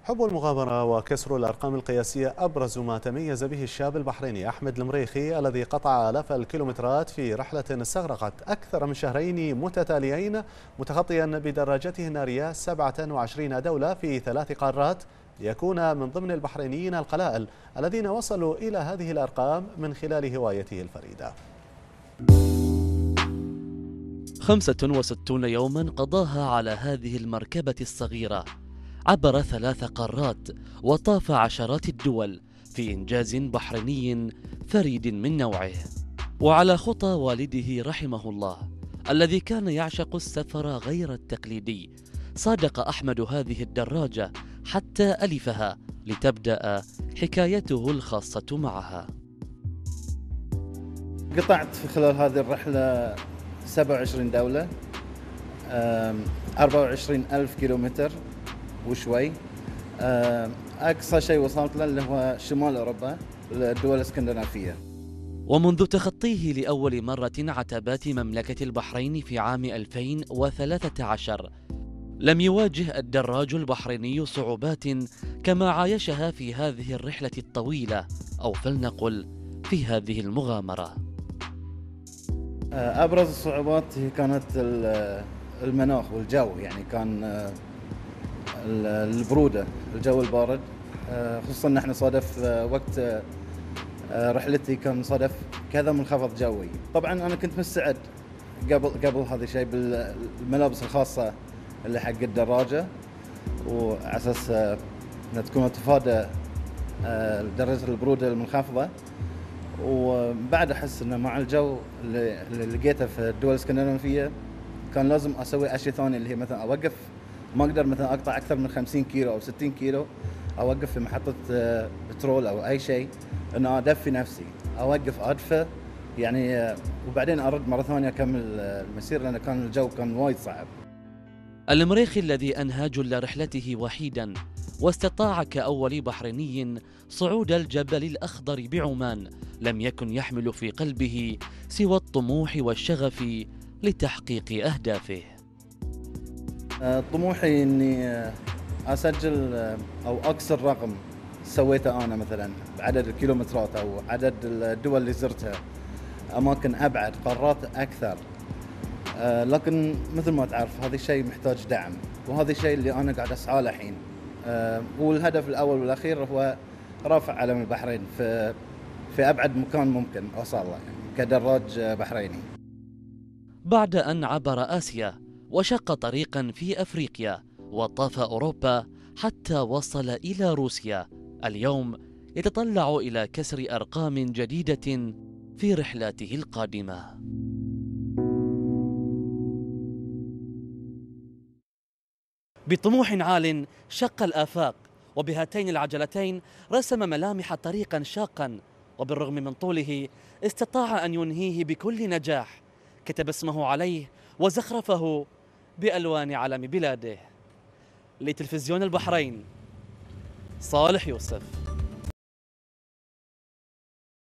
حب المغامرة وكسر الأرقام القياسية أبرز ما تميز به الشاب البحريني أحمد المريخي الذي قطع آلاف الكيلومترات في رحلة استغرقت أكثر من شهرين متتاليين، متخطيا بدراجته النارية 27 دولة في 3 قارات، ليكون من ضمن البحرينيين القلائل الذين وصلوا إلى هذه الأرقام من خلال هوايته الفريدة. 65 يوما قضاها على هذه المركبة الصغيرة، عبر 3 قارات وطاف عشرات الدول في إنجاز بحريني فريد من نوعه، وعلى خطى والده رحمه الله الذي كان يعشق السفر غير التقليدي. صادق أحمد هذه الدراجة حتى ألفها لتبدأ حكايته الخاصة معها. قطعت في خلال هذه الرحلة 27 دولة، 24 ألف كيلومتر وشوي. أقصى شيء وصلت له اللي هو شمال أوروبا، الدول الاسكندنافية. ومنذ تخطيه لأول مرة عتبات مملكة البحرين في عام 2013 لم يواجه الدراج البحريني صعوبات كما عايشها في هذه الرحلة الطويلة، أو فلنقل في هذه المغامرة. أبرز الصعوبات هي كانت المناخ والجو، يعني كان البرودة، الجو البارد، خصوصا ان احنا صادف وقت رحلتي كان صادف كذا منخفض جوي. طبعا انا كنت مستعد قبل هذا الشيء بالملابس الخاصة اللي حق الدراجة، وعلى اساس انها تكون تفادى درجة البرودة المنخفضة. وبعد احس انه مع الجو اللي لقيته في الدول الاسكندنافية كان لازم اسوي اشياء ثانية، اللي هي مثلا اوقف، ما اقدر مثلا اقطع اكثر من 50 كيلو او 60 كيلو، اوقف في محطة بترول او اي شيء، انه ادفي نفسي، اوقف ادفى يعني، وبعدين ارد مرة ثانية اكمل المسير، لان كان الجو كان وايد صعب. المريخي الذي أنهى جل رحلته وحيدا واستطاع كأول بحريني صعود الجبل الأخضر بعمان، لم يكن يحمل في قلبه سوى الطموح والشغف لتحقيق أهدافه. طموحي اني اسجل او اكسر رقم سويته انا، مثلا بعدد الكيلومترات او عدد الدول اللي زرتها، اماكن ابعد، قارات اكثر. لكن مثل ما تعرف هذا الشيء محتاج دعم، وهذا الشيء اللي انا قاعد اسعى له الحين. والهدف الاول والاخير هو رفع علم البحرين في ابعد مكان ممكن اوصل له، يعني كدراج بحريني. بعد أن عبر آسيا وشق طريقا في أفريقيا وطاف أوروبا حتى وصل إلى روسيا، اليوم يتطلع إلى كسر أرقام جديدة في رحلاته القادمة. بطموح عال شق الآفاق، وبهاتين العجلتين رسم ملامح طريقا شاقا، وبالرغم من طوله استطاع أن ينهيه بكل نجاح. كتب اسمه عليه وزخرفه بألوان علم بلاده. لتلفزيون البحرين، صالح يوسف.